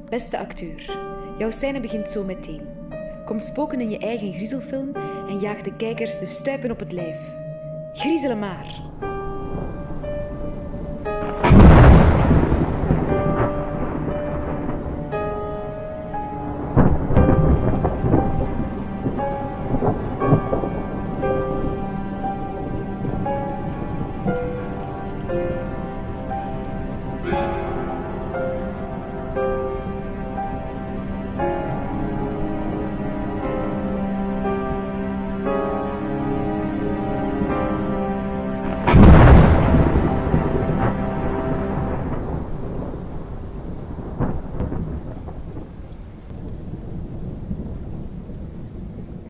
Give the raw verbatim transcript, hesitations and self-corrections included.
Beste acteur, jouw scène begint zo meteen. Kom spoken in je eigen griezelfilm en jaag de kijkers de stuipen op het lijf. Griezelen maar!